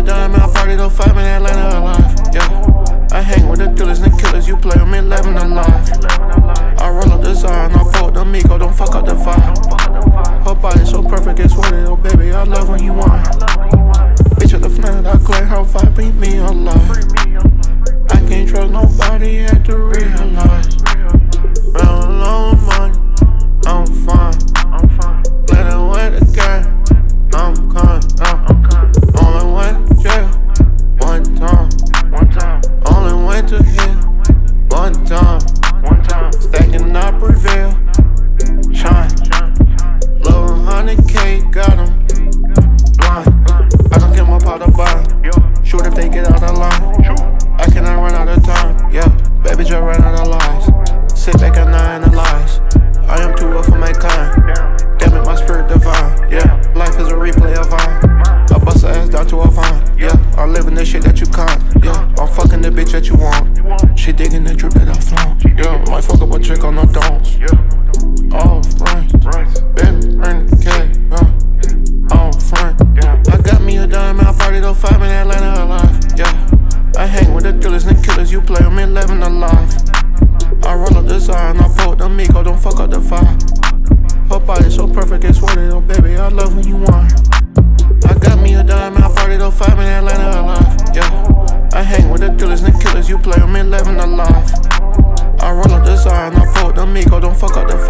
dime and I party till 5 in Atlanta alive. Yeah, I hang with the dealers and killers. You play with me 11 alive. I roll up the Zion, I pull the Miko, don't fuck up the vibe. Her body so perfect, it's worth it, oh baby, I love when you whine. Bitch at the front, I claim her vibe, bring me alive. I can't trust nobody, had to realize. Round alone money, I'm fine. Playing with the game, I'm kind. Only went to jail one time. Only went to hell one time. Stacking up, prevail, shine. Little 100K, got 'em blind. I don't get my pot to buy. Shoot if they get out of line. I cannot run out of time, yeah. Baby, just run out of lies. Sit back and I analyze. I am too well for my kind. Damn it, my spirit divine, yeah. Life is a replay of mine. I bust her ass down to a vine, yeah. I'm living the shit that you can't, yeah. I'm fucking the bitch that you want. She digging the drip that I flown, yeah. Might fuck up a chick on no dons. All friends, been earning the K, all friends. I got me a dime and I party till 5 in Atlanta alive, yeah. I hang with the dealers and killers, you play with me 11 alive. I roll up the Zion, I pull the Miko, don't fuck up the vibe. Her body so perfect, it's worth it, oh baby, I love when you whine. I got me a dime and I party till 5 in Atlanta alive, yeah. I hang with the dealers and killers, you play with me 11 alive. I roll up the Zion, I pull the Miko, don't fuck up the vibe.